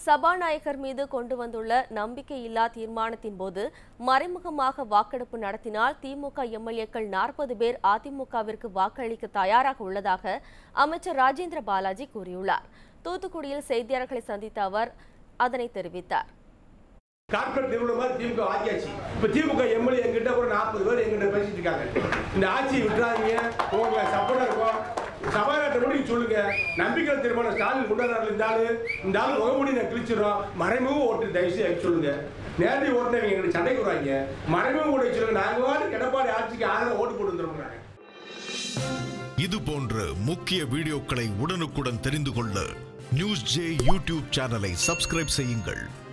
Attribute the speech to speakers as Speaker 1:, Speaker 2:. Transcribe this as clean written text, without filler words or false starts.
Speaker 1: சபாநாயகர் மீது கொண்டு வந்துள்ள நம்பிக்கையில்லா தீர்மானத்தின் போது மறைமுகமாக வாக்கெடுப்பு நடத்தினால் திமுக எம்எல்ஏக்கள் 40 பேர் அதிமுகவிற்கு வாக்களிக்க தயாராக உள்ளதாக அமைச்சர் ராஜேந்திர பாலாஜி கூறியுள்ளார். தூத்துக்குடியில் செய்தியாளர்களை சந்தித்த அவர் அதனை தெரிவித்தார்.
Speaker 2: கார்ப்பரேட் நிறுவனமாக திமுக ஆட்சி. இப்போ திமுக எம்எல்ஏ எங்கிட்ட ஒரு 40 பேர் எங்கிட்ட பேசிட்டு இருக்காங்க. இந்த ஆட்சியை விட்டுறாதீங்க, உங்களை சப்போர்ட்டா இருக்கும். சபாநாயகர் முடிவு சொல்லுங்க. நம்பிக்கை தீர்மானம் ஸ்டாலின் கொண்டாடுறாரு. இந்த ஆள் முகமூடி நான் கிழிச்சிடறோம். மறைமுக ஓட்டு தயவுசெய்து சொல்லுங்க. நேரடி ஓட்டுனவங்க எங்களுக்கு சண்டைக்கு வருவாங்க. மறைமுக ஓட்டு சொல்லுங்க. நாங்கள் எடப்பாடி ஆட்சிக்கு ஆதரவு ஓட்டு போட்டு வந்துடுவோம்.
Speaker 3: இது போன்ற முக்கிய வீடியோக்களை உடனுக்குடன் தெரிந்து கொள்ள நியூஸ் ஜே யூடியூப் சேனலை சப்ஸ்கிரைப் செய்யுங்கள்.